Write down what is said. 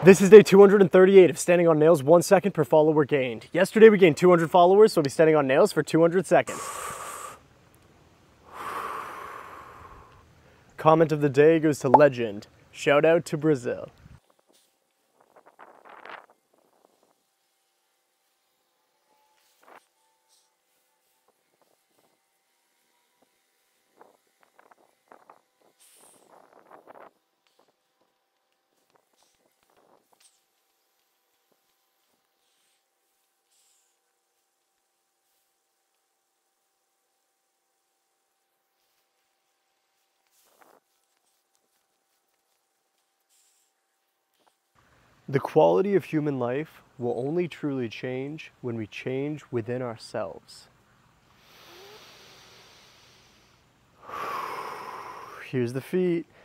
This is day 238 of standing on nails, 1 second per follower gained. Yesterday we gained 200 followers, so we'll be standing on nails for 200 seconds. Comment of the day goes to Legend. Shout out to Brazil. The quality of human life will only truly change when we change within ourselves. Here's the feet.